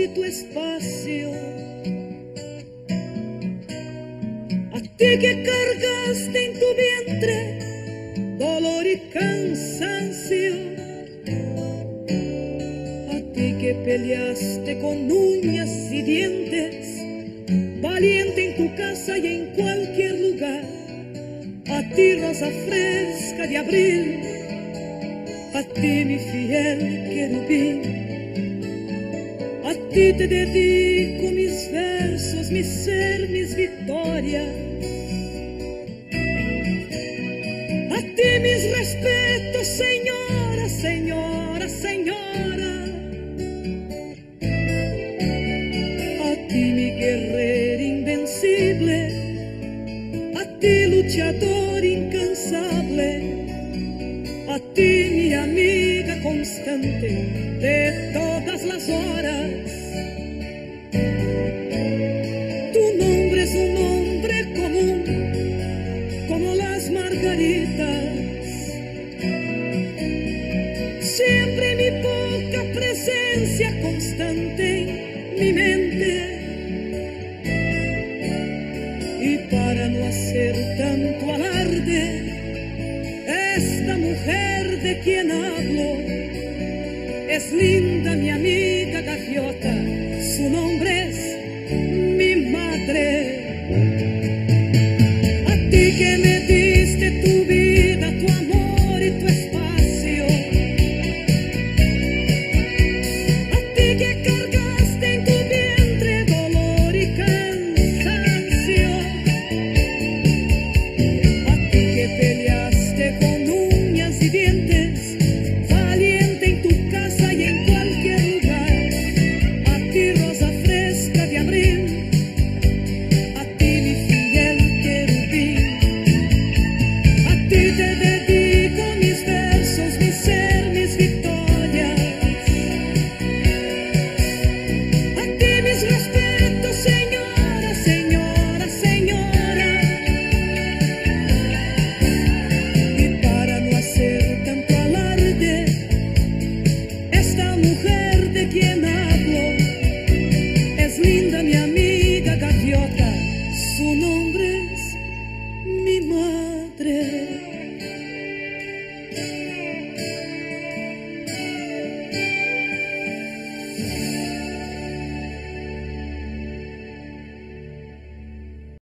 y tu espacio. A ti que cargaste en tu vientre dolor y cansancio, a ti que peleaste con uñas y dientes, valiente en tu casa y en cualquier lugar. A ti rosa fresca de abril, a ti mi fiel querubín, a ti te dedico mis versos, mi ser, mis victorias. A ti mis respetos, señora, señora, señora. A ti mi guerrera invencible, a ti luchador incansable, a ti mi amiga constante de todas las horas. Tu nombre es un nombre común como las margaritas. Siempre mi poca presencia constante, mi mente